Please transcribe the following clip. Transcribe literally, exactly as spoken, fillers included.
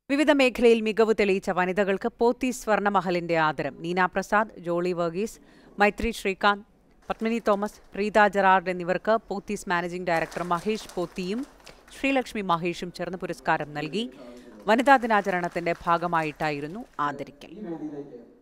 വിവിധ മേഖലയിൽ മികവ് തെളിയിച്ച വനിതകൾക്ക് പോത്തീസ് സ്വർണ്ണമഹലിന്റെ ആദരം. നീന പ്രസാദ്, ജോളി വർഗീസ്, മൈത്രി ശ്രീകാന്ത്, പത്മിനി തോമസ്, പ്രീത ജെറാർഡ് എന്നിവർക്ക് പോത്തീസ് മാനേജിംഗ് ഡയറക്ടർ മഹേഷ് പോത്തിയും ശ്രീലക്ഷ്മി മഹേഷും ചേർന്ന് പുരസ്കാരം നൽകി. വനിതാ ദിനാചരണത്തിന്റെ ഭാഗമായിട്ടായിരുന്നു ആദരിക്കൽ.